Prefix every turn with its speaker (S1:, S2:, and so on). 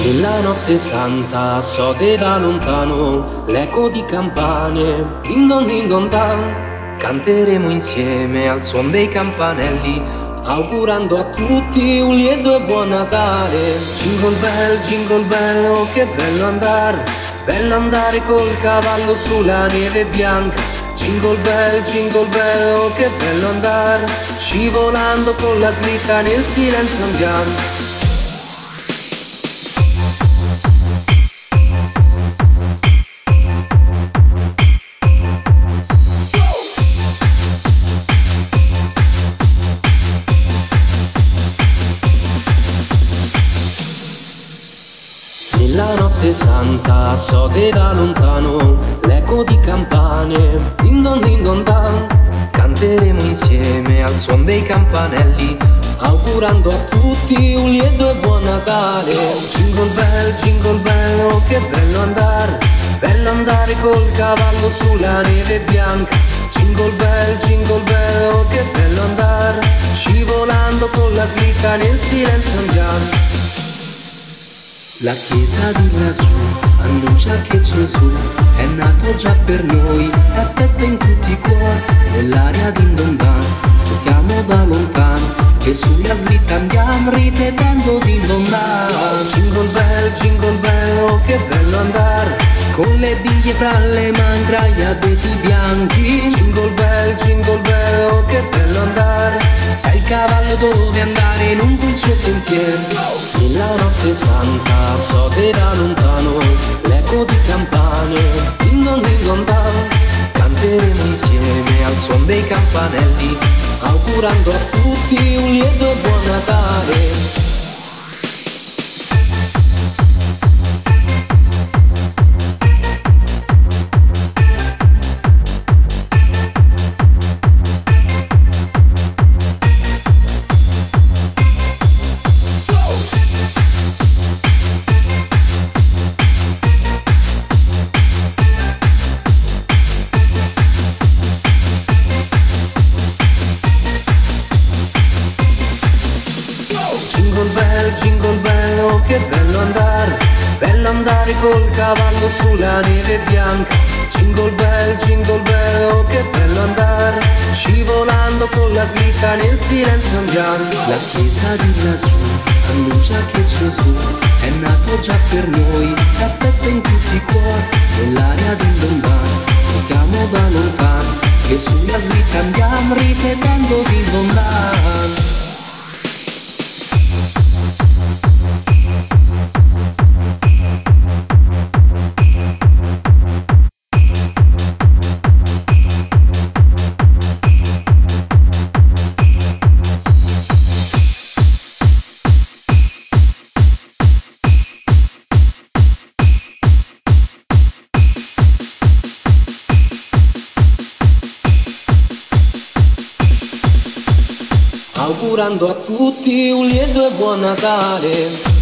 S1: Nella notte santa sode da lontano l'eco di campane, din don dan. Canteremo insieme al suon dei campanelli, augurando a tutti un lieto e buon Natale. Jingle bell, oh che bello andare col cavallo sulla neve bianca. Jingle bell, oh che bello andare, scivolando con la slitta nel silenzio andiamo. Nella notte santa sode da lontano l'eco di campane, din don dan. Canteremo insieme al suon dei campanelli, augurando a tutti un lieto e buon Natale. Jingle bell, oh che bello andare col cavallo sulla neve bianca. Jingle bell, oh che bello andare, scivolando con la slitta nel silenzio andiamo. La chiesa di laggiù annuncia che Gesù è nato già per noi, è festa in tutti i cuori, nell'aria din don dan. Ascoltiamo da lontano che sulla slitta andiamo ripetendo din don dan. Jingle bell, oh che bello andare, con le biglie fra le mani tra gli abeti bianchi. Jingle bell, oh che bello andare, sai il cavallo dove andare lungo il suo sentiero. Nella notte santa sode da lontano l'eco di campane, din don dan. Canteremo insieme al suon dei campanelli, augurando a tutti un lieto e buon Natale. Jingle bell, oh che bello andare col cavallo sulla neve bianca. Jingle bell, oh che bello andare, scivolando con la slitta nel silenzio andiamo. La chiesa di laggiù annuncia che Gesù è nato già per noi, è festa in tutti i cuori, nell'aria din don dan. Sentiamo da lontano che sulla slitta andiamo ripetendo din don dan. Augurando a tutti un lieto e buon Natale.